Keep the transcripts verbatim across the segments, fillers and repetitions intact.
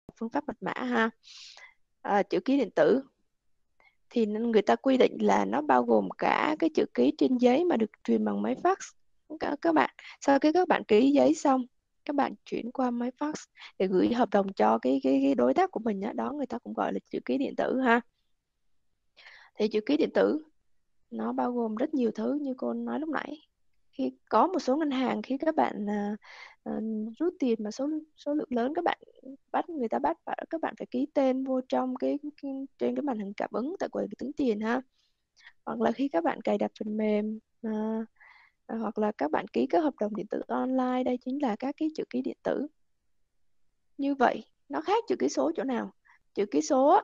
phương pháp mật mã ha. À, chữ ký điện tử thì người ta quy định là nó bao gồm cả cái chữ ký trên giấy mà được truyền bằng máy fax. Các, các bạn sau khi các bạn ký giấy xong, các bạn chuyển qua máy fax để gửi hợp đồng cho cái cái, cái đối tác của mình đó, đó người ta cũng gọi là chữ ký điện tử ha. Thì chữ ký điện tử nó bao gồm rất nhiều thứ như cô nói lúc nãy. Khi có một số ngân hàng, khi các bạn à, à, rút tiền mà số số lượng lớn, các bạn bắt người ta bắt các bạn phải ký tên vô trong cái, cái trên cái màn hình cảm ứng tại quầy tính tiền ha. Hoặc là khi các bạn cài đặt phần mềm à, à, hoặc là các bạn ký các hợp đồng điện tử online, đây chính là các cái chữ ký điện tử. Như vậy nó khác chữ ký số chỗ nào? Chữ ký số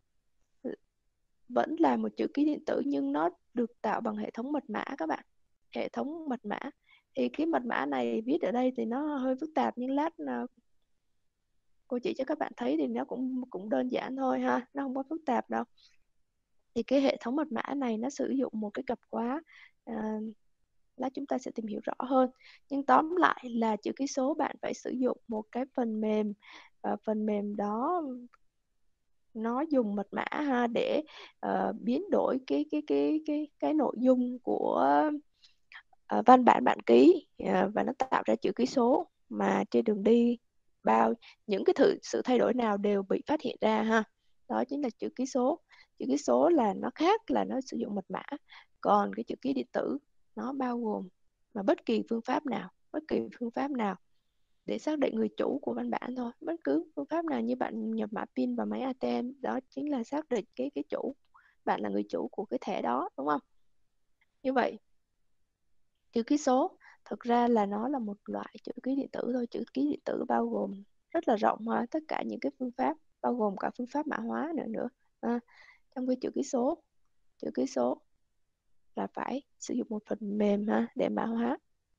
vẫn là một chữ ký điện tử nhưng nó được tạo bằng hệ thống mật mã các bạn. Hệ thống mật mã thì cái mật mã này viết ở đây thì nó hơi phức tạp, nhưng lát cô chỉ cho các bạn thấy thì nó cũng cũng đơn giản thôi ha, nó không có phức tạp đâu. Thì cái hệ thống mật mã này nó sử dụng một cái cặp khóa, à, lát chúng ta sẽ tìm hiểu rõ hơn. Nhưng tóm lại là chữ ký số bạn phải sử dụng một cái phần mềm, và phần mềm đó nó dùng mật mã ha để uh, biến đổi cái cái cái cái cái nội dung của uh, văn bản bạn ký, uh, và nó tạo ra chữ ký số mà trên đường đi bao những cái thử, sự thay đổi nào đều bị phát hiện ra ha. Đó chính là chữ ký số. Chữ ký số là nó khác, là nó sử dụng mật mã. Còn cái chữ ký điện tử nó bao gồm mà bất kỳ phương pháp nào, bất kỳ phương pháp nào để xác định người chủ của văn bản thôi. Bất cứ phương pháp nào như bạn nhập mã pin vào máy a tê em, đó chính là xác định cái cái chủ, bạn là người chủ của cái thẻ đó, đúng không? Như vậy chữ ký số thực ra là nó là một loại chữ ký điện tử thôi. Chữ ký điện tử bao gồm rất là rộng ha, tất cả những cái phương pháp, bao gồm cả phương pháp mã hóa nữa nữa à, trong cái chữ ký số. Chữ ký số là phải sử dụng một phần mềm ha để mã hóa.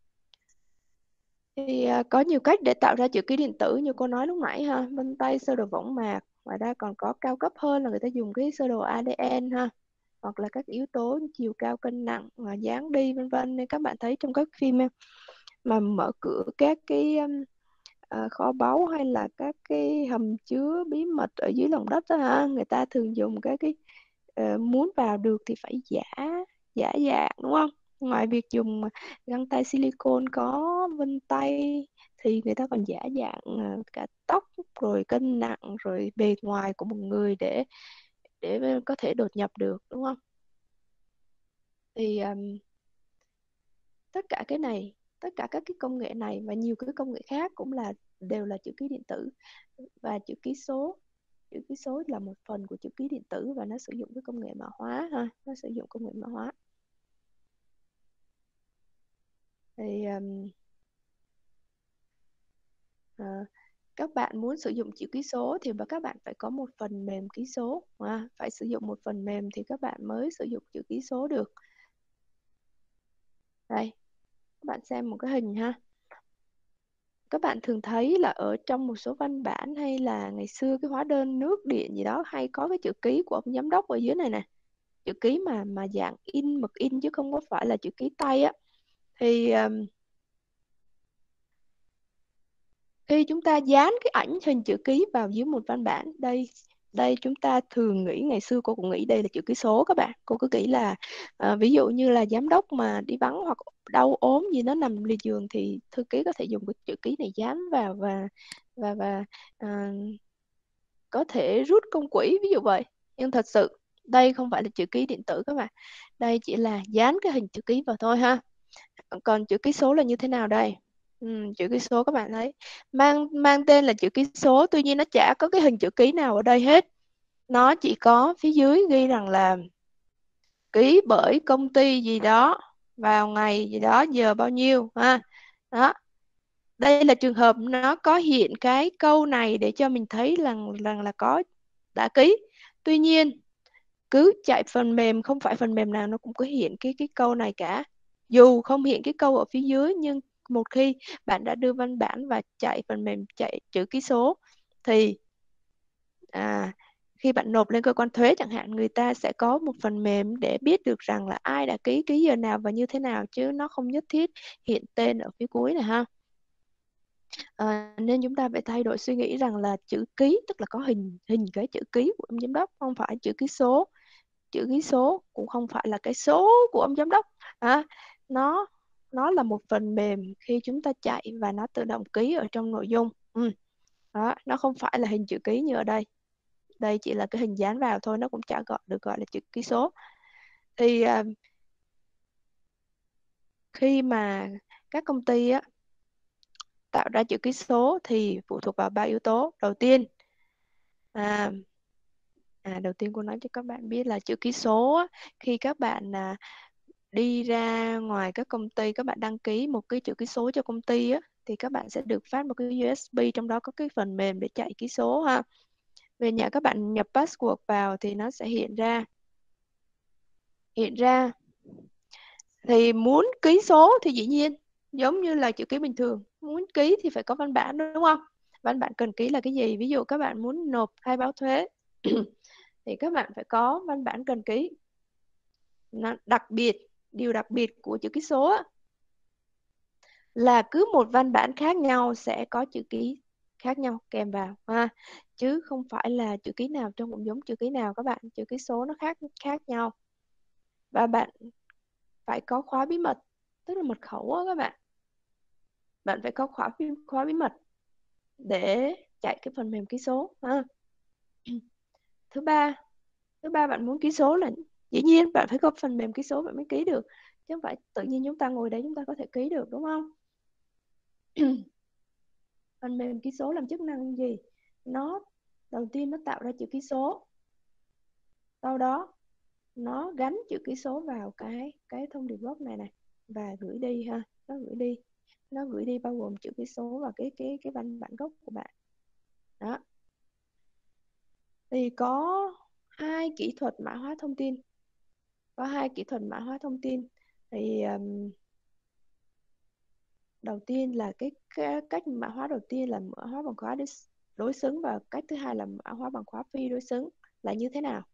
Thì à, có nhiều cách để tạo ra chữ ký điện tử như cô nói lúc nãy ha, vân tay, sơ đồ võng mạc. Ngoài ra còn có cao cấp hơn là người ta dùng cái sơ đồ a đê en ha, hoặc là các yếu tố chiều cao, cân nặng và dáng đi vân vân. Nên các bạn thấy trong các phim mà mở cửa các cái um, à, kho báu hay là các cái hầm chứa bí mật ở dưới lòng đất đó ha, người ta thường dùng cái cái uh, muốn vào được thì phải giả giả dạng, đúng không? Ngoài việc dùng găng tay silicone có vân tay thì người ta còn giả dạng uh, cả tóc, rồi cân nặng, rồi bề ngoài của một người để để có thể đột nhập được, đúng không? Thì um, tất cả cái này, tất cả các cái công nghệ này và nhiều cái công nghệ khác cũng là đều là chữ ký điện tử. Và chữ ký số, chữ ký số là một phần của chữ ký điện tử và nó sử dụng cái công nghệ mã hóa ha, nó sử dụng công nghệ mã hóa. Thì um, à, các bạn muốn sử dụng chữ ký số thì các bạn phải có một phần mềm ký số, à, phải sử dụng một phần mềm thì các bạn mới sử dụng chữ ký số được. Đây, các bạn xem một cái hình ha. Các bạn thường thấy là ở trong một số văn bản hay là ngày xưa cái hóa đơn nước điện gì đó hay có cái chữ ký của ông giám đốc ở dưới này nè, chữ ký mà mà dạng in, mực in chứ không có phải là chữ ký tay á. Thì um, khi chúng ta dán cái ảnh hình chữ ký vào dưới một văn bản, đây đây chúng ta thường nghĩ, ngày xưa cô cũng nghĩ đây là chữ ký số các bạn. Cô cứ nghĩ là uh, ví dụ như là giám đốc mà đi vắng hoặc đau ốm gì nó nằm lì giường thì thư ký có thể dùng cái chữ ký này dán vào và và và uh, có thể rút công quỹ ví dụ vậy. Nhưng thật sự đây không phải là chữ ký điện tử các bạn, đây chỉ là dán cái hình chữ ký vào thôi ha. Còn chữ ký số là như thế nào đây? Ừ, chữ ký số các bạn thấy mang mang tên là chữ ký số, tuy nhiên nó chả có cái hình chữ ký nào ở đây hết. Nó chỉ có phía dưới ghi rằng là ký bởi công ty gì đó vào ngày gì đó, giờ bao nhiêu ha. Đó, đây là trường hợp nó có hiện cái câu này để cho mình thấy rằng rằng là có đã ký. Tuy nhiên cứ chạy phần mềm, không phải phần mềm nào nó cũng có hiện cái cái câu này cả. Dù không hiện cái câu ở phía dưới, nhưng một khi bạn đã đưa văn bản và chạy phần mềm chạy chữ ký số thì à, khi bạn nộp lên cơ quan thuế chẳng hạn, người ta sẽ có một phần mềm để biết được rằng là ai đã ký, ký giờ nào và như thế nào, chứ nó không nhất thiết hiện tên ở phía cuối này ha. À, nên chúng ta phải thay đổi suy nghĩ rằng là chữ ký tức là có hình hình cái chữ ký của ông giám đốc, không phải chữ ký số. Chữ ký số cũng không phải là cái số của ông giám đốc. À, nó nó là một phần mềm khi chúng ta chạy và nó tự động ký ở trong nội dung. Ừ. Đó, nó không phải là hình chữ ký như ở đây. Đây chỉ là cái hình dán vào thôi, nó cũng chả gọi được gọi là chữ ký số. Thì à, khi mà các công ty á, tạo ra chữ ký số thì phụ thuộc vào ba yếu tố. Đầu tiên, à, à, đầu tiên cô nói cho các bạn biết là chữ ký số á, khi các bạn à, đi ra ngoài các công ty, các bạn đăng ký một cái chữ ký số cho công ty á, thì các bạn sẽ được phát một cái u ét bê, trong đó có cái phần mềm để chạy ký số ha. Về nhà các bạn nhập password vào thì nó sẽ hiện ra hiện ra thì muốn ký số thì dĩ nhiên giống như là chữ ký bình thường, muốn ký thì phải có văn bản đúng không? Văn bản cần ký là cái gì? Ví dụ các bạn muốn nộp khai báo thuế thì các bạn phải có văn bản cần ký. Nó đặc biệt, điều đặc biệt của chữ ký số á, là cứ một văn bản khác nhau sẽ có chữ ký khác nhau kèm vào ha, chứ không phải là chữ ký nào trông cũng giống chữ ký nào các bạn. Chữ ký số nó khác khác nhau, và bạn phải có khóa bí mật, tức là mật khẩu á các bạn. Bạn phải có khóa khóa bí mật để chạy cái phần mềm ký số ha. Thứ ba, thứ ba bạn muốn ký số là dĩ nhiên bạn phải có phần mềm ký số bạn mới ký được, chứ không phải tự nhiên chúng ta ngồi đấy chúng ta có thể ký được đúng không? Phần mềm ký số làm chức năng gì? Nó đầu tiên nó tạo ra chữ ký số, sau đó nó gắn chữ ký số vào cái cái thông điệp gốc này này và gửi đi ha. Nó gửi đi nó gửi đi bao gồm chữ ký số và cái cái cái văn bản gốc của bạn. Đó. Thì có hai kỹ thuật mã hóa thông tin. Có hai kỹ thuật mã hóa thông tin. Thì um, đầu tiên là cái, cái cách mã hóa đầu tiên là mã hóa bằng khóa đối xứng, và cách thứ hai là mã hóa bằng khóa phi đối xứng. Là như thế nào?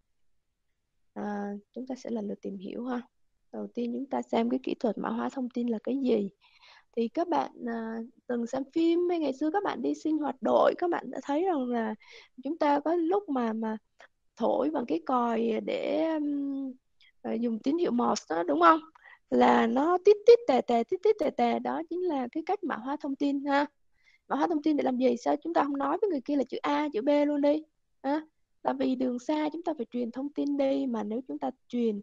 À, chúng ta sẽ lần lượt tìm hiểu ha. Đầu tiên chúng ta xem cái kỹ thuật mã hóa thông tin là cái gì. Thì các bạn à, từng xem phim hay ngày xưa các bạn đi sinh hoạt đội, các bạn đã thấy rằng là chúng ta có lúc mà mà thổi bằng cái còi để um, dùng tín hiệu Morse đó đúng không? Là nó tít tít tè tè tít tít tè tè, đó chính là cái cách mã hóa thông tin ha. Mã hóa thông tin để làm gì? Sao chúng ta không nói với người kia là chữ A chữ B luôn đi ha? Là vì đường xa chúng ta phải truyền thông tin đi, mà nếu chúng ta truyền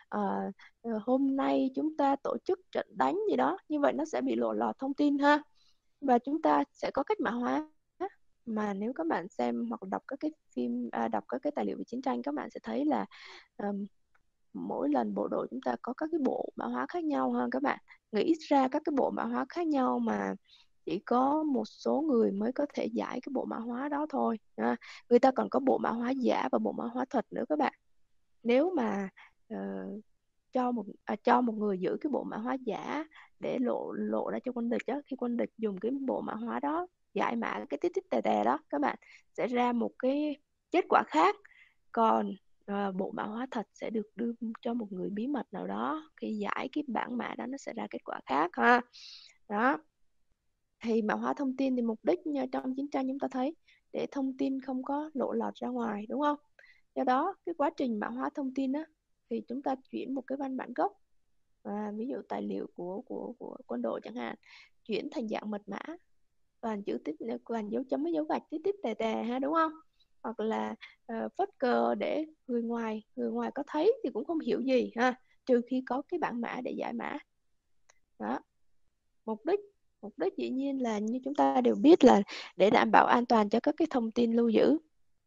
uh, hôm nay chúng ta tổ chức trận đánh gì đó, như vậy nó sẽ bị lộ lọt thông tin ha, và chúng ta sẽ có cách mã hóa. Mà nếu các bạn xem hoặc đọc các cái phim à, đọc các cái tài liệu về chiến tranh, các bạn sẽ thấy là um, mỗi lần bộ đội chúng ta có các cái bộ mã hóa khác nhau ha. Các bạn nghĩ ra các cái bộ mã hóa khác nhau mà chỉ có một số người mới có thể giải cái bộ mã hóa đó thôi à. Người ta còn có bộ mã hóa giả và bộ mã hóa thật nữa các bạn. Nếu mà uh, cho một à, cho một người giữ cái bộ mã hóa giả để lộ lộ ra cho quân địch đó, khi quân địch dùng cái bộ mã hóa đó giải mã cái tít tít tè tè đó, các bạn sẽ ra một cái kết quả khác. Còn à, bộ mã hóa thật sẽ được đưa cho một người bí mật nào đó, khi giải cái bảng mã đó nó sẽ ra kết quả khác ha. Đó. Thì mã hóa thông tin thì mục đích trong chiến tranh chúng ta thấy để thông tin không có lộ lọt ra ngoài đúng không? Do đó cái quá trình mã hóa thông tin á, thì chúng ta chuyển một cái văn bản gốc, à, ví dụ tài liệu của của của quân đội chẳng hạn, chuyển thành dạng mật mã, toàn chữ tích, toàn dấu chấm với dấu gạch tít tít tè tè ha, đúng không? Hoặc là uh, phất cờ để người ngoài người ngoài có thấy thì cũng không hiểu gì ha, trừ khi có cái bảng mã để giải mã. Đó. Mục đích mục đích dĩ nhiên là như chúng ta đều biết là để đảm bảo an toàn cho các cái thông tin lưu giữ,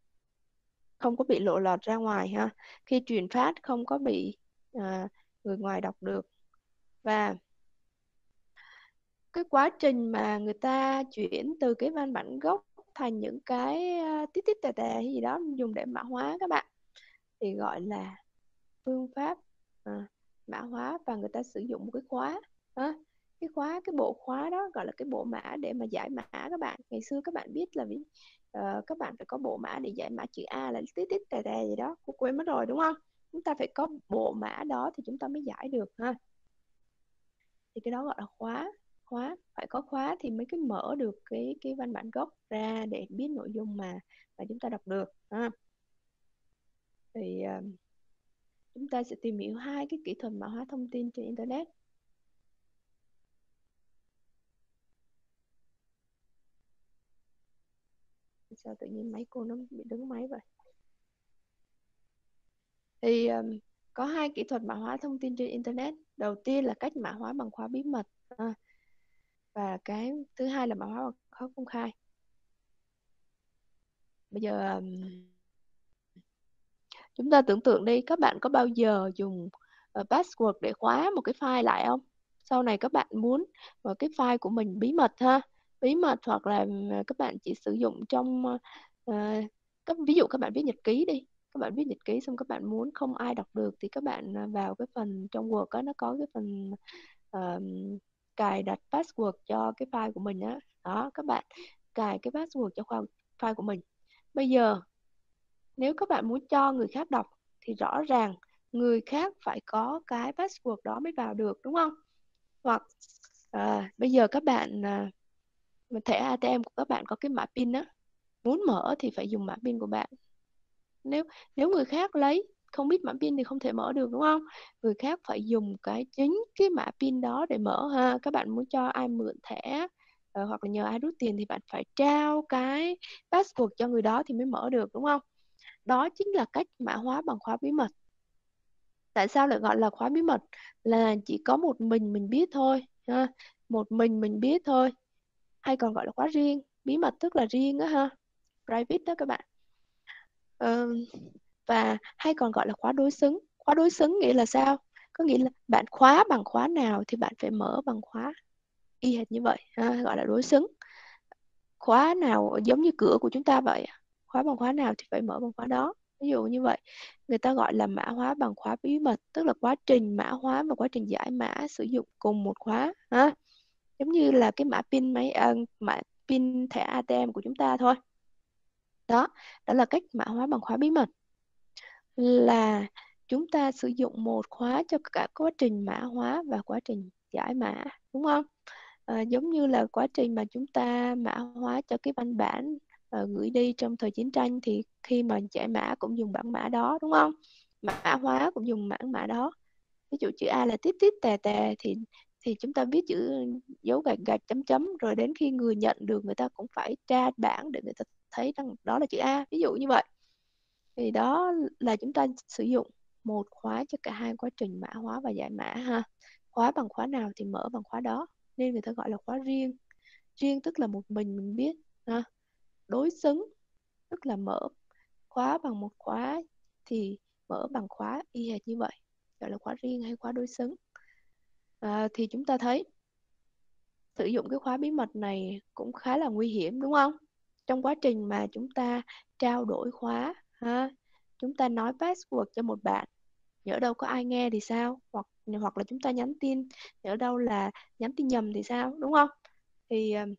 không có bị lộ lọt ra ngoài ha, khi truyền phát không có bị à, người ngoài đọc được. Và cái quá trình mà người ta chuyển từ cái văn bản gốc thành những cái uh, tít tít tè tè hay gì đó dùng để mã hóa các bạn, thì gọi là phương pháp à, mã hóa. Và người ta sử dụng một cái khóa à, cái khóa cái bộ khóa đó gọi là cái bộ mã để mà giải mã các bạn. Ngày xưa các bạn biết là uh, các bạn phải có bộ mã để giải mã chữ A là tít tít tè tè gì đó, cô quên mất rồi đúng không? Chúng ta phải có bộ mã đó thì chúng ta mới giải được ha, thì cái đó gọi là khóa. khóa, phải có khóa thì mới cái mở được cái cái văn bản gốc ra để biết nội dung mà mà chúng ta đọc được ha. Thì uh, chúng ta sẽ tìm hiểu hai cái kỹ thuật mã hóa thông tin trên internet. Sao tự nhiên máy cô nó bị đứng máy vậy? Thì um, có hai kỹ thuật mã hóa thông tin trên internet. Đầu tiên là cách mã hóa bằng khóa bí mật à, và cái thứ hai là mã hóa bằng khóa công khai. Bây giờ um, chúng ta tưởng tượng đi, các bạn có bao giờ dùng uh, password để khóa một cái file lại không? Sau này các bạn muốn uh, cái file của mình bí mật ha, bí mật, hoặc là uh, các bạn chỉ sử dụng trong uh, các ví dụ các bạn viết nhật ký đi, các bạn viết nhật ký xong các bạn muốn không ai đọc được thì các bạn uh, vào cái phần trong Word đó, nó có cái phần uh, cài đặt password cho cái file của mình á. Đó, các bạn cài cái password cho file của mình. Bây giờ nếu các bạn muốn cho người khác đọc thì rõ ràng người khác phải có cái password đó mới vào được, đúng không? Hoặc à, bây giờ các bạn à, thẻ a tê em của các bạn có cái mã pin á, muốn mở thì phải dùng mã pin của bạn. Nếu nếu người khác lấy không biết mã pin thì không thể mở được, đúng không? Người khác phải dùng cái chính cái mã pin đó để mở ha. Các bạn muốn cho ai mượn thẻ uh, hoặc là nhờ ai rút tiền thì bạn phải trao cái password cho người đó thì mới mở được, đúng không? Đó chính là cách mã hóa bằng khóa bí mật. Tại sao lại gọi là khóa bí mật? Là chỉ có một mình mình biết thôi ha. Một mình mình biết thôi, hay còn gọi là khóa riêng. Bí mật tức là riêng á ha, private đó các bạn. ờ, và hay còn gọi là khóa đối xứng. Khóa đối xứng nghĩa là sao? Có nghĩa là bạn khóa bằng khóa nào thì bạn phải mở bằng khóa y hệt như vậy ha, gọi là đối xứng. Khóa nào giống như cửa của chúng ta vậy, khóa bằng khóa nào thì phải mở bằng khóa đó, ví dụ như vậy. Người ta gọi là mã hóa bằng khóa bí mật, tức là quá trình mã hóa và quá trình giải mã sử dụng cùng một khóa ha. Giống như là cái mã pin máy à, mã pin thẻ a tê em của chúng ta thôi. Đó, đó là cách mã hóa bằng khóa bí mật, là chúng ta sử dụng một khóa cho cả quá trình mã hóa và quá trình giải mã, đúng không? À, giống như là quá trình mà chúng ta mã hóa cho cái văn bản uh, gửi đi trong thời chiến tranh thì khi mà giải mã cũng dùng bản mã đó, đúng không? Mã hóa cũng dùng bản mã đó. Ví dụ chữ A là tít tít tè tè thì thì chúng ta viết chữ dấu gạch gạch chấm chấm, rồi đến khi người nhận được người ta cũng phải tra bảng để người ta thấy rằng đó là chữ A, ví dụ như vậy. Thì đó là chúng ta sử dụng một khóa cho cả hai quá trình mã hóa và giải mã ha. Khóa bằng khóa nào thì mở bằng khóa đó, nên người ta gọi là khóa riêng. Riêng tức là một mình mình biết ha. Đối xứng tức là mở khóa bằng một khóa thì mở bằng khóa y hệt như vậy, gọi là khóa riêng hay khóa đối xứng. À, thì chúng ta thấy sử dụng cái khóa bí mật này cũng khá là nguy hiểm, đúng không? Trong quá trình mà chúng ta trao đổi khóa ha, chúng ta nói password cho một bạn, nhỡ đâu có ai nghe thì sao? Hoặc hoặc là chúng ta nhắn tin, nhỡ đâu là nhắn tin nhầm thì sao, đúng không? Thì uh,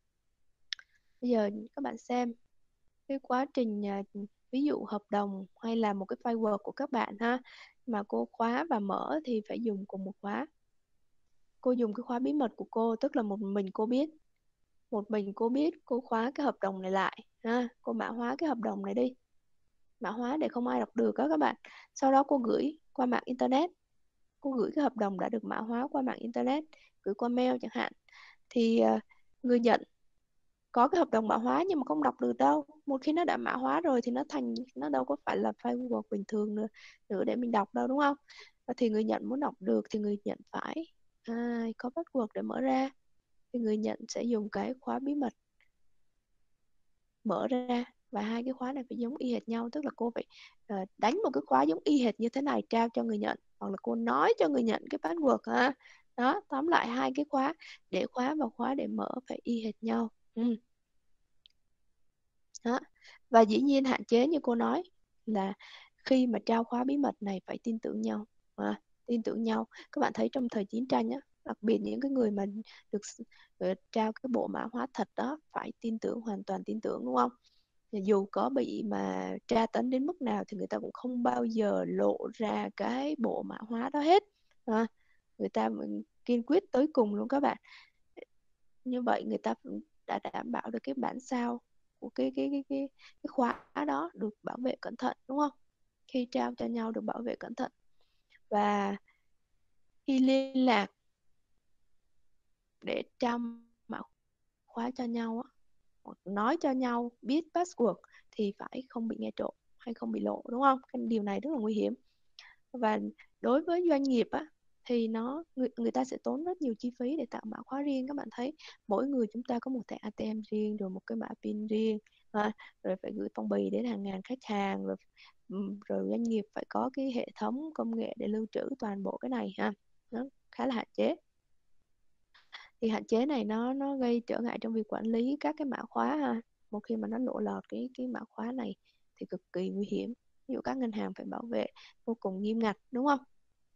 bây giờ các bạn xem cái quá trình uh, ví dụ hợp đồng hay là một cái file Word của các bạn ha, mà cô khóa và mở thì phải dùng cùng một khóa. Cô dùng cái khóa bí mật của cô, tức là một mình cô biết, một mình cô biết, cô khóa cái hợp đồng này lại ha, cô mã hóa cái hợp đồng này đi, mã hóa để không ai đọc được đó các bạn. Sau đó cô gửi qua mạng internet, cô gửi cái hợp đồng đã được mã hóa qua mạng internet, gửi qua mail chẳng hạn, thì uh, người nhận có cái hợp đồng mã hóa nhưng mà không đọc được đâu. Một khi nó đã mã hóa rồi thì nó thành, nó đâu có phải là file Word bình thường nữa, nữa để mình đọc đâu, đúng không? Và thì người nhận muốn đọc được thì người nhận phải à, có password để mở ra, thì người nhận sẽ dùng cái khóa bí mật mở ra. Và hai cái khóa này phải giống y hệt nhau, tức là cô phải uh, đánh một cái khóa giống y hệt như thế này trao cho người nhận, hoặc là cô nói cho người nhận cái password ha. Đó, tóm lại hai cái khóa để khóa và khóa để mở phải y hệt nhau. Ừ. Đó. Và dĩ nhiên hạn chế như cô nói là khi mà trao khóa bí mật này phải tin tưởng nhau à, tin tưởng nhau. Các bạn thấy trong thời chiến tranh á, đặc biệt những cái người mà được uh, trao cái bộ mã hóa thật đó phải tin tưởng, hoàn toàn tin tưởng, đúng không? Dù có bị mà tra tấn đến mức nào thì người ta cũng không bao giờ lộ ra cái bộ mã hóa đó hết à, người ta kiên quyết tới cùng luôn các bạn. Như vậy người ta đã đảm bảo được cái bản sao của cái cái cái cái, cái khóa đó được bảo vệ cẩn thận, đúng không? Khi trao cho nhau được bảo vệ cẩn thận. Và khi liên lạc để trao mã khóa cho nhau á, hoặc nói cho nhau biết password thì phải không bị nghe trộm hay không bị lộ, đúng không? Cái điều này rất là nguy hiểm. Và đối với doanh nghiệp á, thì nó người, người ta sẽ tốn rất nhiều chi phí để tạo mã khóa riêng. Các bạn thấy mỗi người chúng ta có một thẻ a tê em riêng, rồi một cái mã pin riêng, à, rồi phải gửi phong bì đến hàng ngàn khách hàng, rồi rồi doanh nghiệp phải có cái hệ thống công nghệ để lưu trữ toàn bộ cái này ha. Nó khá là hạn chế. Thì hạn chế này nó nó gây trở ngại trong việc quản lý các cái mã khóa ha. Một khi mà nó lộ lọt cái cái mã khóa này thì cực kỳ nguy hiểm. Ví dụ các ngân hàng phải bảo vệ vô cùng nghiêm ngặt, đúng không?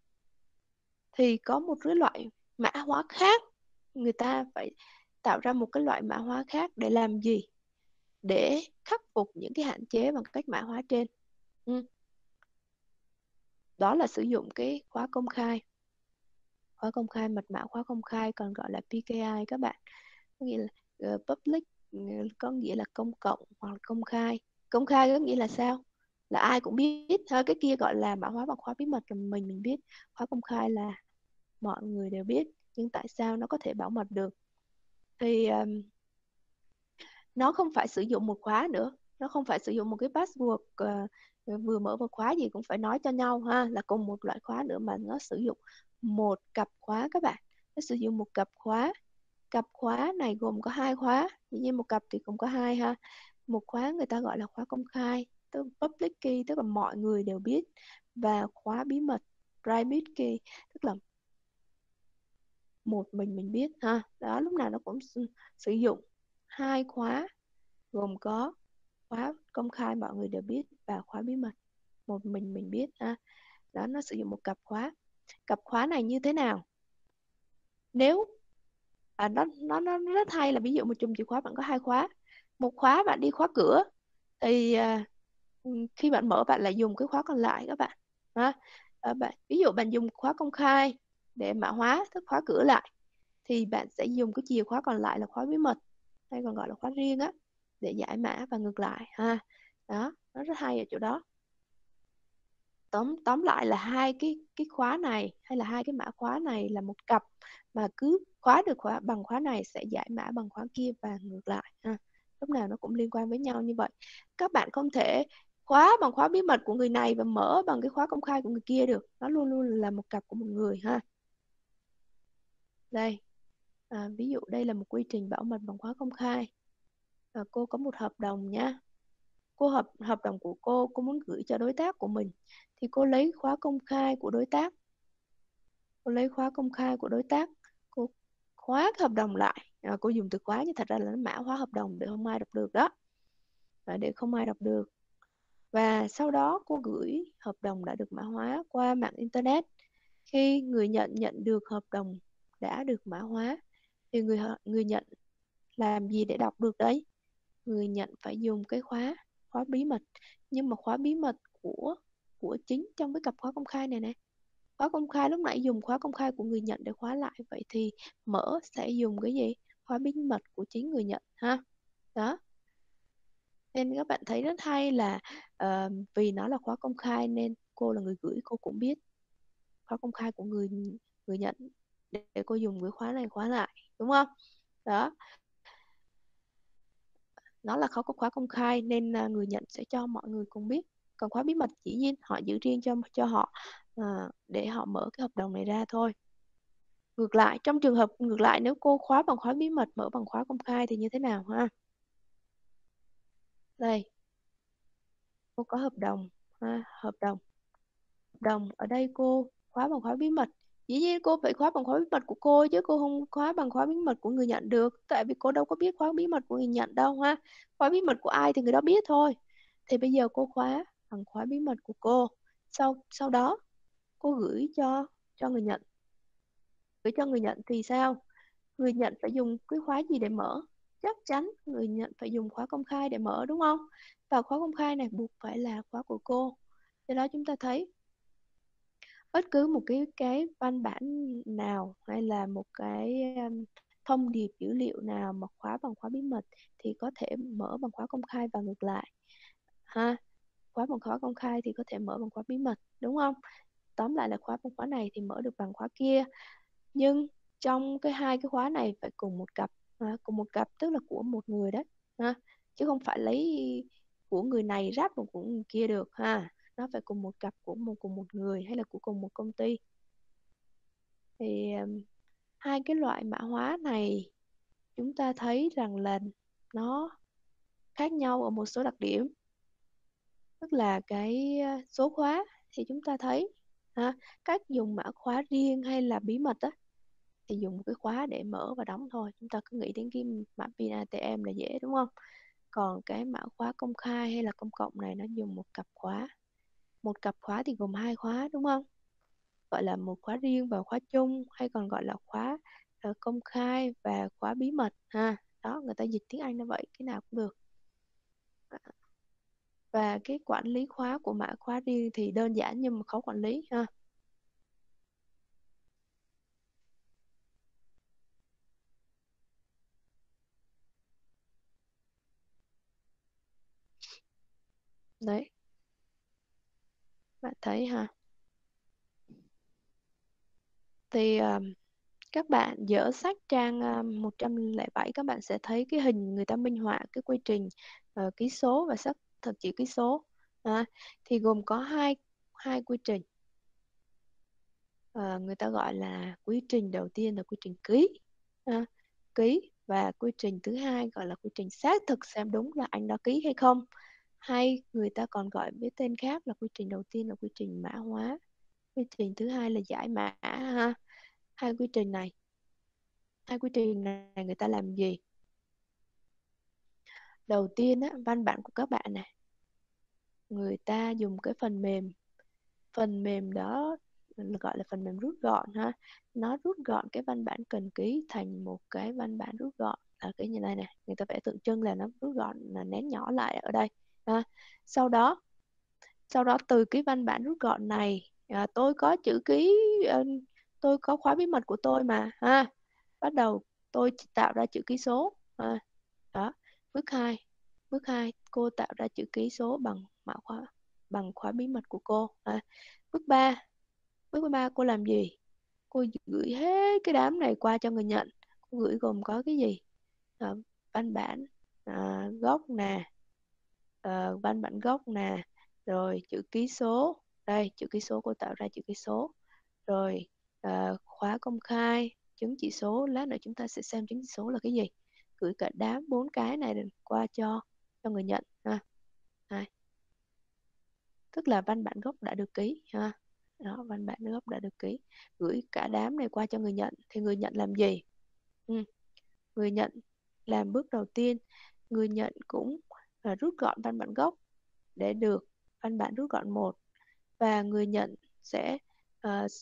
Thì có một cái loại mã hóa khác, người ta phải tạo ra một cái loại mã hóa khác để làm gì? Để khắc phục những cái hạn chế bằng cách mã hóa trên. Ừ. Đó là sử dụng cái khóa công khai. Khóa công khai, mật mã khóa công khai còn gọi là pê ca i các bạn. Có nghĩa là uh, public, uh, có nghĩa là công cộng hoặc là công khai. Công khai có nghĩa là sao? Là ai cũng biết. Thôi cái kia gọi là mã hóa bằng khóa bí mật là mình mình biết. Khóa công khai là mọi người đều biết. Nhưng tại sao nó có thể bảo mật được? Thì um, nó không phải sử dụng một khóa nữa. Nó không phải sử dụng một cái password uh, vừa mở một khóa gì cũng phải nói cho nhau ha, là cùng một loại khóa nữa, mà nó sử dụng một cặp khóa các bạn. Nó sử dụng một cặp khóa. Cặp khóa này gồm có hai khóa, dĩ nhiên một cặp thì cũng có hai ha. Một khóa người ta gọi là khóa công khai, tức public key, tức là mọi người đều biết, và khóa bí mật private key, tức là một mình mình biết ha. Đó, lúc nào nó cũng sử, sử dụng hai khóa, gồm có khóa công khai mọi người đều biết và khóa bí mật một mình mình biết ha. Đó, nó sử dụng một cặp khóa. Cặp khóa này như thế nào? Nếu à, nó nó nó rất hay là ví dụ một chùm chìa khóa bạn có hai khóa, một khóa bạn đi khóa cửa thì à, khi bạn mở bạn lại dùng cái khóa còn lại các bạn ha. À, bạn ví dụ bạn dùng khóa công khai để mã hóa, tức khóa cửa lại, thì bạn sẽ dùng cái chìa khóa còn lại là khóa bí mật hay còn gọi là khóa riêng á, để giải mã và ngược lại ha. Đó, nó rất hay ở chỗ đó. Tóm tóm lại là hai cái cái khóa này hay là hai cái mã khóa này là một cặp, mà cứ khóa được khóa bằng khóa này sẽ giải mã bằng khóa kia và ngược lại ha. Lúc nào nó cũng liên quan với nhau như vậy. Các bạn không thể khóa bằng khóa bí mật của người này và mở bằng cái khóa công khai của người kia được. Nó luôn luôn là một cặp của một người ha. Đây, à, ví dụ đây là một quy trình bảo mật bằng khóa công khai. À, cô có một hợp đồng nhá. Cô hợp hợp đồng của cô cô muốn gửi cho đối tác của mình, thì cô lấy khóa công khai của đối tác. Cô lấy khóa công khai của đối tác, cô khóa cái hợp đồng lại. À, cô dùng từ khóa nhưng thật ra là nó mã hóa hợp đồng để không ai đọc được đó. À, để không ai đọc được. Và sau đó cô gửi hợp đồng đã được mã hóa qua mạng internet. Khi người nhận nhận được hợp đồng đã được mã hóa thì người người nhận làm gì để đọc được đấy? Người nhận phải dùng cái khóa khóa bí mật, nhưng mà khóa bí mật của của chính trong cái cặp khóa công khai này này. Khóa công khai lúc nãy dùng khóa công khai của người nhận để khóa lại, vậy thì mở sẽ dùng cái gì? Khóa bí mật của chính người nhận ha. Đó, nên các bạn thấy rất hay là uh, vì nó là khóa công khai nên cô là người gửi cô cũng biết khóa công khai của người người nhận để, để cô dùng cái khóa này khóa lại, đúng không? Đó, nó là khóa khóa công khai nên uh, người nhận sẽ cho mọi người cùng biết. Còn khóa bí mật chỉ nhiên họ giữ riêng cho cho họ, uh, để họ mở cái hợp đồng này ra thôi. Ngược lại, trong trường hợp ngược lại, nếu cô khóa bằng khóa bí mật mở bằng khóa công khai thì như thế nào ha? Đây, cô có hợp đồng ha, hợp đồng hợp đồng ở đây cô khóa bằng khóa bí mật. Dĩ nhiên cô phải khóa bằng khóa bí mật của cô chứ cô không khóa bằng khóa bí mật của người nhận được, tại vì cô đâu có biết khóa bí mật của người nhận đâu ha. Khóa bí mật của ai thì người đó biết thôi. Thì bây giờ cô khóa bằng khóa bí mật của cô. Sau sau đó cô gửi cho cho người nhận. Gửi cho người nhận thì sao? Người nhận phải dùng cái khóa gì để mở? Chắc chắn người nhận phải dùng khóa công khai để mở, đúng không? Và khóa công khai này buộc phải là khóa của cô. Do đó chúng ta thấy bất cứ một cái cái văn bản nào hay là một cái um, thông điệp dữ liệu nào mà khóa bằng khóa bí mật thì có thể mở bằng khóa công khai và ngược lại ha. Khóa bằng khóa công khai thì có thể mở bằng khóa bí mật, đúng không? Tóm lại là khóa bằng khóa này thì mở được bằng khóa kia, nhưng trong cái hai cái khóa này phải cùng một cặp, à, cùng một cặp tức là của một người đấy ha, chứ không phải lấy của người này ráp vào của người kia được ha. Nó phải cùng một cặp của một cùng một người hay là của cùng một công ty. Thì um, hai cái loại mã hóa này chúng ta thấy rằng là nó khác nhau ở một số đặc điểm, tức là cái uh, số khóa thì chúng ta thấy ha, cách dùng mã khóa riêng hay là bí mật á thì dùng một cái khóa để mở và đóng thôi, chúng ta cứ nghĩ đến cái mã pin a tê em là dễ, đúng không? Còn cái mã khóa công khai hay là công cộng này nó dùng một cặp khóa. Một cặp khóa thì gồm hai khóa, đúng không? Gọi là một khóa riêng và khóa chung, hay còn gọi là khóa uh, công khai và khóa bí mật ha. Đó, người ta dịch tiếng Anh như vậy, cái nào cũng được. Và cái quản lý khóa của mã khóa riêng thì đơn giản nhưng mà khó quản lý ha. Đấy, bạn thấy ha. Thì uh, các bạn dở sách trang uh, một trăm lẻ bảy, các bạn sẽ thấy cái hình người ta minh họa cái quy trình uh, ký số và xác thực chữ ký số. À, thì gồm có hai hai quy trình. Uh, người ta gọi là quy trình đầu tiên là quy trình ký, à, ký, và quy trình thứ hai gọi là quy trình xác thực xem đúng là anh đã ký hay không, hay người ta còn gọi với tên khác là quy trình đầu tiên là quy trình mã hóa, quy trình thứ hai là giải mã ha. Hai quy trình này hai quy trình này người ta làm gì? Đầu tiên á, văn bản của các bạn này, người ta dùng cái phần mềm phần mềm đó gọi là phần mềm rút gọn ha. Nó rút gọn cái văn bản cần ký thành một cái văn bản rút gọn là cái như này này, người ta vẽ tượng trưng là nó rút gọn là nén nhỏ lại ở đây ha. Sau đó sau đó từ cái văn bản rút gọn này, à, tôi có chữ ký, uh, tôi có khóa bí mật của tôi mà ha, bắt đầu tôi tạo ra chữ ký số ha. Đó, bước hai bước hai cô tạo ra chữ ký số bằng mã khóa bằng khóa bí mật của cô ha. Bước ba bước ba cô làm gì? Cô gửi hết cái đám này qua cho người nhận. Cô gửi gồm có cái gì? À, văn bản à, gốc nè, à, văn bản gốc nè, rồi chữ ký số, đây chữ ký số cô tạo ra chữ ký số, rồi à, khóa công khai, chứng chỉ số, lát nữa chúng ta sẽ xem chứng chỉ số là cái gì. Gửi cả đám bốn cái này qua cho cho người nhận ha. Đây, tức là văn bản gốc đã được ký ha. Đó, văn bản gốc đã được ký, gửi cả đám này qua cho người nhận thì người nhận làm gì? Ừ. Người nhận làm bước đầu tiên, người nhận cũng uh, rút gọn văn bản gốc để được văn bản rút gọn một, và người nhận sẽ uh,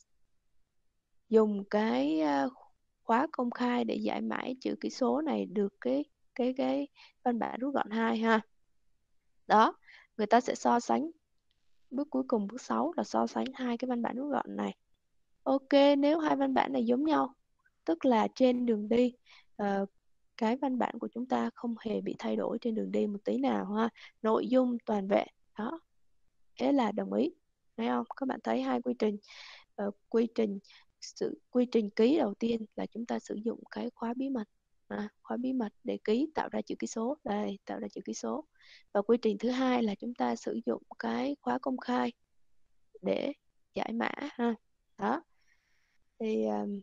dùng cái uh, khóa công khai để giải mã chữ ký số này được cái cái cái văn bản rút gọn hai ha. Đó, người ta sẽ so sánh. Bước cuối cùng, bước sáu là so sánh hai cái văn bản rút gọn này. Ok, nếu hai văn bản này giống nhau, tức là trên đường đi uh, cái văn bản của chúng ta không hề bị thay đổi trên đường đi một tí nào ha, nội dung toàn vẹn, đó, thế là đồng ý. Thấy không? Các bạn thấy hai quy trình. Uh, quy trình sự quy trình ký đầu tiên là chúng ta sử dụng cái khóa bí mật, à, khóa bí mật để ký tạo ra chữ ký số, đây tạo ra chữ ký số. Và quy trình thứ hai là chúng ta sử dụng cái khóa công khai để giải mã ha. Đó, thì um,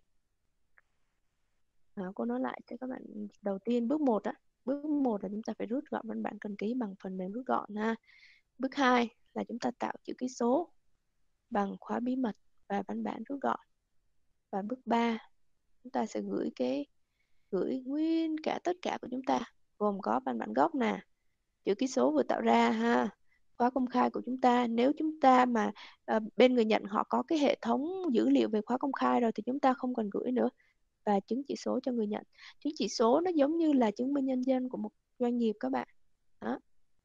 à, cô nói lại cho các bạn. Đầu tiên bước một á, bước một là chúng ta phải rút gọn văn bản cần ký bằng phần mềm rút gọn ha. Bước hai là chúng ta tạo chữ ký số bằng khóa bí mật và văn bản rút gọn. Và bước ba chúng ta sẽ gửi cái gửi nguyên cả tất cả của chúng ta, gồm có văn bản gốc nè, chữ ký số vừa tạo ra ha, khóa công khai của chúng ta. Nếu chúng ta mà uh, bên người nhận họ có cái hệ thống dữ liệu về khóa công khai rồi thì chúng ta không cần gửi nữa. Và chứng chỉ số cho người nhận. Chứng chỉ số nó giống như là chứng minh nhân dân của một doanh nghiệp các bạn. Đó.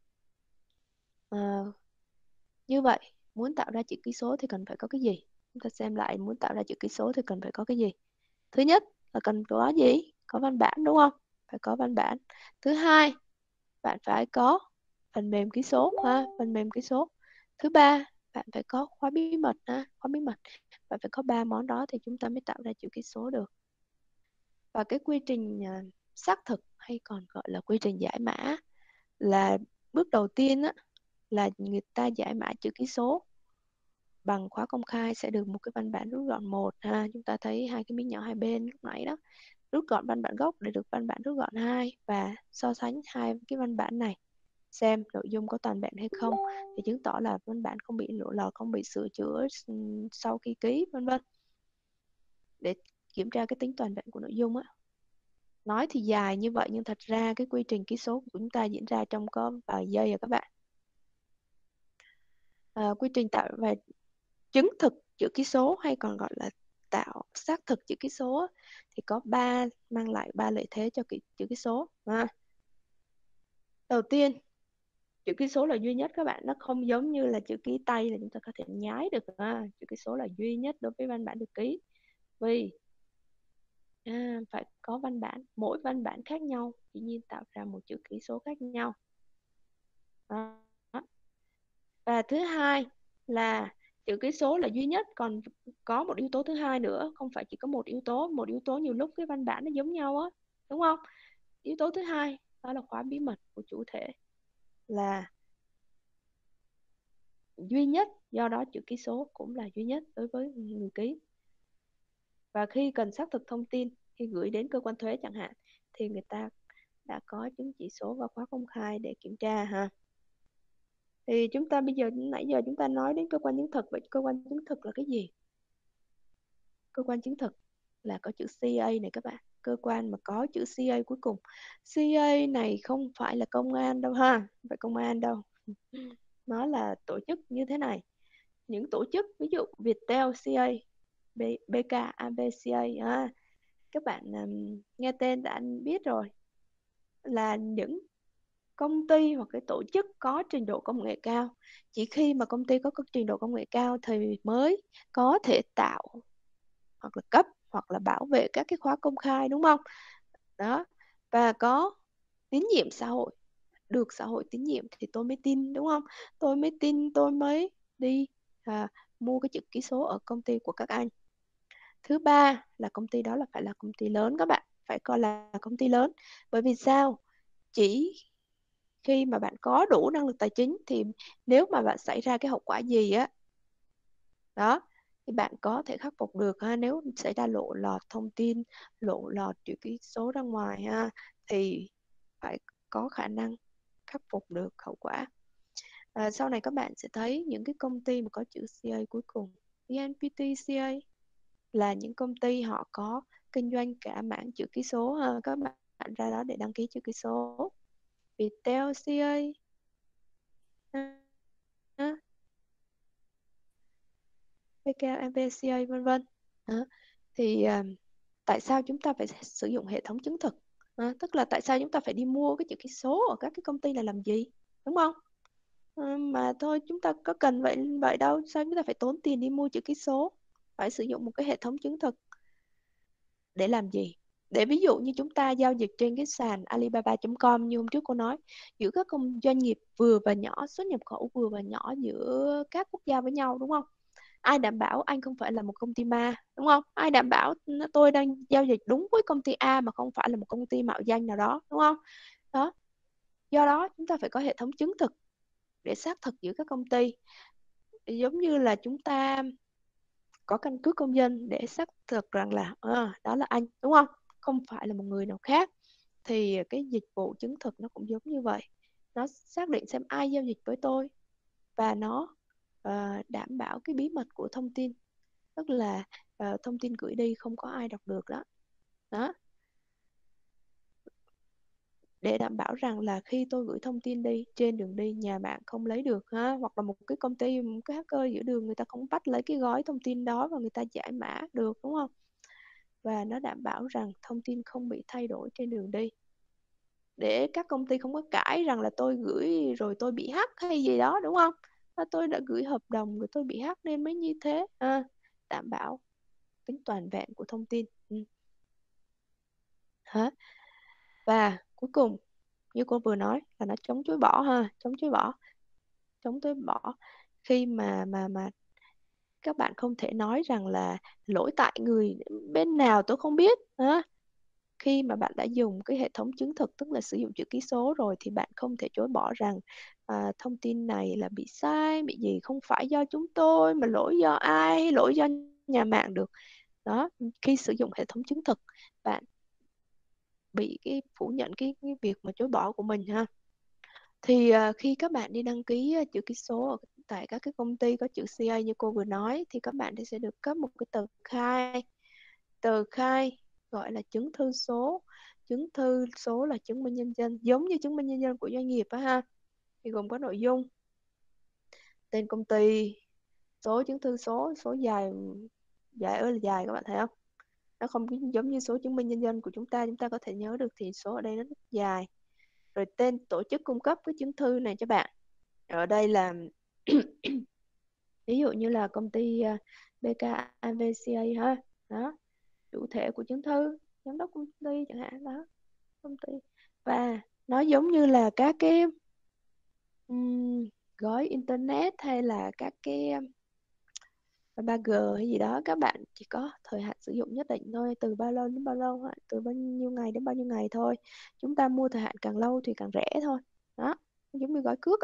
À, như vậy muốn tạo ra chữ ký số thì cần phải có cái gì? Chúng ta xem lại, muốn tạo ra chữ ký số thì cần phải có cái gì? Thứ nhất là cần có gì? có văn bản đúng không? Phải có văn bản. Thứ hai, bạn phải có phần mềm ký số ha, phần mềm ký số. Thứ ba, bạn phải có khóa bí mật ha, khóa bí mật. Bạn phải có ba món đó thì chúng ta mới tạo ra chữ ký số được. Và cái quy trình à, xác thực hay còn gọi là quy trình giải mã là bước đầu tiên á, là người ta giải mã chữ ký số bằng khóa công khai sẽ được một cái văn bản rút gọn một ha. Chúng ta thấy hai cái miếng nhỏ hai bên lúc nãy đó, rút gọn văn bản gốc để được văn bản rút gọn hai và so sánh hai cái văn bản này xem nội dung có toàn vẹn hay không thì chứng tỏ là văn bản không bị lộ lọt, không bị sửa chữa sau khi ký, vân vân, để kiểm tra cái tính toàn vẹn của nội dung á. Nói thì dài như vậy nhưng thật ra cái quy trình ký số của chúng ta diễn ra trong có vài giây à các bạn. À, quy trình tạo và chứng thực chữ ký số hay còn gọi là tạo xác thực chữ ký số thì có ba, mang lại ba lợi thế cho chữ ký số. À, đầu tiên, chữ ký số là duy nhất các bạn, nó không giống như là chữ ký tay là chúng ta có thể nhái được. À, chữ ký số là duy nhất đối với văn bản được ký, vì à, phải có văn bản, mỗi văn bản khác nhau dĩ nhiên tạo ra một chữ ký số khác nhau. À, và thứ hai là chữ ký số là duy nhất, còn có một yếu tố thứ hai nữa, không phải chỉ có một yếu tố, một yếu tố nhiều lúc cái văn bản nó giống nhau á, đúng không? Yếu tố thứ hai đó là khóa bí mật của chủ thể là duy nhất, do đó chữ ký số cũng là duy nhất đối với người ký. Và khi cần xác thực thông tin, khi gửi đến cơ quan thuế chẳng hạn, thì người ta đã có chứng chỉ số và khóa công khai để kiểm tra ha. Thì chúng ta bây giờ, nãy giờ chúng ta nói đến cơ quan chứng thực, vậy cơ quan chứng thực là cái gì? Cơ quan chứng thực là có chữ xê a này các bạn, cơ quan mà có chữ xê a cuối cùng. xê a này không phải là công an đâu ha, không phải công an đâu. Nó là tổ chức như thế này. Những tổ chức ví dụ Viettel xê a, bê ca, a bê xê a, à, các bạn um, nghe tên đã biết rồi, là những công ty hoặc cái tổ chức có trình độ công nghệ cao. Chỉ khi mà công ty có, có trình độ công nghệ cao thì mới có thể tạo hoặc là cấp hoặc là bảo vệ các cái khóa công khai, đúng không? Đó, và có tín nhiệm xã hội, được xã hội tín nhiệm thì tôi mới tin, đúng không? Tôi mới tin, tôi mới đi à, mua cái chữ ký số ở công ty của các anh. Thứ ba là công ty đó là phải là công ty lớn các bạn, phải coi là công ty lớn. Bởi vì sao? Chỉ khi mà bạn có đủ năng lực tài chính thì nếu mà bạn xảy ra cái hậu quả gì á, đó, thì bạn có thể khắc phục được ha. Nếu xảy ra lộ lọt thông tin, lộ lọt chữ ký số ra ngoài ha, thì phải có khả năng khắc phục được hậu quả. À, sau này các bạn sẽ thấy những cái công ty mà có chữ xê a cuối cùng, vê en pê tê xê a là những công ty họ có kinh doanh cả mảng chữ ký số ha. Các bạn ra đó để đăng ký chữ ký số. Viettel xê a ha, bê ca em vê xê a vân vân. Đó. Thì à, tại sao chúng ta phải sử dụng hệ thống chứng thực? À, tức là tại sao chúng ta phải đi mua cái chữ ký số ở các cái công ty này làm gì, đúng không? À, mà thôi chúng ta có cần vậy vậy đâu, sao chúng ta phải tốn tiền đi mua chữ ký số, phải sử dụng một cái hệ thống chứng thực để làm gì? Để ví dụ như chúng ta giao dịch trên cái sàn Alibaba chấm com như hôm trước cô nói, giữa các công doanh nghiệp vừa và nhỏ, xuất nhập khẩu vừa và nhỏ giữa các quốc gia với nhau, đúng không? Ai đảm bảo anh không phải là một công ty ma, đúng không? Ai đảm bảo tôi đang giao dịch đúng với công ty A mà không phải là một công ty mạo danh nào đó, đúng không? Đó, do đó chúng ta phải có hệ thống chứng thực để xác thực giữa các công ty, giống như là chúng ta có căn cước công dân để xác thực rằng là à, đó là anh, đúng không? Không phải là một người nào khác. Thì cái dịch vụ chứng thực nó cũng giống như vậy, nó xác định xem ai giao dịch với tôi và nó uh, đảm bảo cái bí mật của thông tin, tức là uh, thông tin gửi đi không có ai đọc được đó. Đó, để đảm bảo rằng là khi tôi gửi thông tin đi trên đường đi, nhà bạn không lấy được ha, hoặc là một cái công ty, một cái hacker giữa đường người ta không bắt lấy cái gói thông tin đó và người ta giải mã được, đúng không? Và nó đảm bảo rằng thông tin không bị thay đổi trên đường đi, để các công ty không có cãi rằng là tôi gửi rồi tôi bị hack hay gì đó, đúng không? Tôi đã gửi hợp đồng rồi tôi bị hack nên mới như thế. À, đảm bảo tính toàn vẹn của thông tin. Ừ. Hả? Và cuối cùng như cô vừa nói là nó chống chối bỏ ha, chống chối bỏ, chống chối bỏ khi mà mà mà các bạn không thể nói rằng là lỗi tại người bên nào tôi không biết hả? Khi mà bạn đã dùng cái hệ thống chứng thực, tức là sử dụng chữ ký số rồi, thì bạn không thể chối bỏ rằng à, thông tin này là bị sai, bị gì, không phải do chúng tôi mà lỗi do ai, lỗi do nhà mạng được. Đó, khi sử dụng hệ thống chứng thực, bạn bị cái phủ nhận cái, cái việc mà chối bỏ của mình ha. Thì à, khi các bạn đi đăng ký à, chữ ký số ở tại các cái công ty có chữ xê a như cô vừa nói, thì các bạn sẽ được cấp một cái tờ khai, tờ khai gọi là chứng thư số. Chứng thư số là chứng minh nhân dân, giống như chứng minh nhân dân của doanh nghiệp á ha, thì gồm có nội dung tên công ty, số chứng thư số, số dài, dài ơi là dài, các bạn thấy không? Nó không giống như số chứng minh nhân dân của chúng ta chúng ta có thể nhớ được, thì số ở đây nó rất dài. Rồi tên tổ chức cung cấp cái chứng thư này cho bạn, ở đây là ví dụ như là công ty uh, bê ca a vê xê a ha, đó, chủ thể của chứng thư, giám đốc công ty chẳng hạn, đó, công ty. Và nó giống như là các cái um, gói internet hay là các cái ba G hay gì đó, các bạn chỉ có thời hạn sử dụng nhất định thôi, từ bao lâu đến bao lâu, từ bao nhiêu ngày đến bao nhiêu ngày thôi. Chúng ta mua thời hạn càng lâu thì càng rẻ thôi, đó, giống như gói cước á.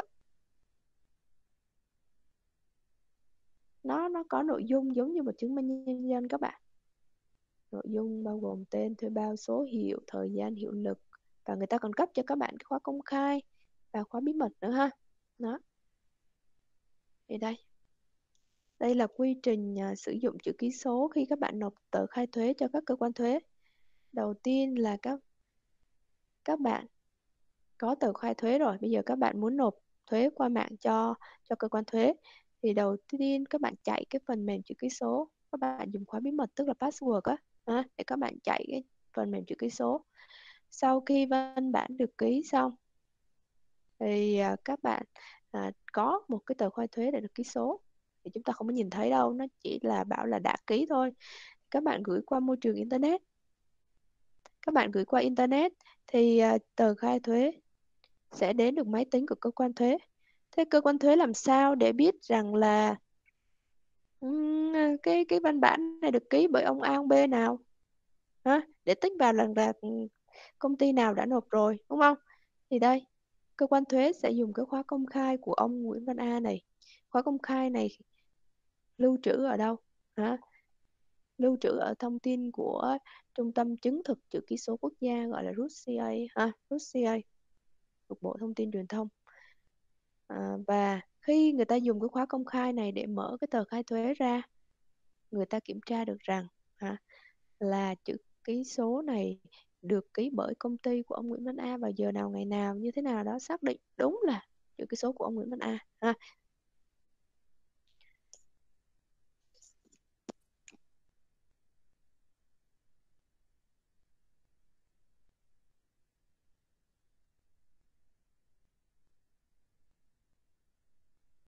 nó nó có nội dung giống như một chứng minh nhân dân các bạn. Nội dung bao gồm tên, thuê bao, số hiệu, thời gian hiệu lực, và người ta còn cấp cho các bạn cái khóa công khai và khóa bí mật nữa ha. Đó, thì đây đây là quy trình à, sử dụng chữ ký số khi các bạn nộp tờ khai thuế cho các cơ quan thuế. Đầu tiên là các các bạn có tờ khai thuế rồi, bây giờ các bạn muốn nộp thuế qua mạng cho cho cơ quan thuế, thì đầu tiên các bạn chạy cái phần mềm chữ ký số, các bạn dùng khóa bí mật tức là password á, à, để các bạn chạy cái phần mềm chữ ký số. Sau khi văn bản được ký xong thì à, các bạn à, có một cái tờ khai thuế để được ký số, thì chúng ta không có nhìn thấy đâu, nó chỉ là bảo là đã ký thôi. Các bạn gửi qua môi trường internet, các bạn gửi qua internet thì à, tờ khai thuế sẽ đến được máy tính của cơ quan thuế. Thế cơ quan thuế làm sao để biết rằng là um, cái cái văn bản này được ký bởi ông A ông B nào, hả? Để tích vào lần là công ty nào đã nộp rồi, đúng không? Thì đây, cơ quan thuế sẽ dùng cái khóa công khai của ông Nguyễn Văn A này. Khóa công khai này lưu trữ ở đâu, hả? Lưu trữ ở thông tin của trung tâm chứng thực chữ ký số quốc gia, gọi là rút xê a ha, rút xê a, thuộc Bộ Thông tin Truyền thông. À, và khi người ta dùng cái khóa công khai này để mở cái tờ khai thuế ra, người ta kiểm tra được rằng hả, là chữ ký số này được ký bởi công ty của ông Nguyễn Văn A vào giờ nào, ngày nào, như thế nào đó, xác định đúng là chữ ký số của ông Nguyễn Văn A ha.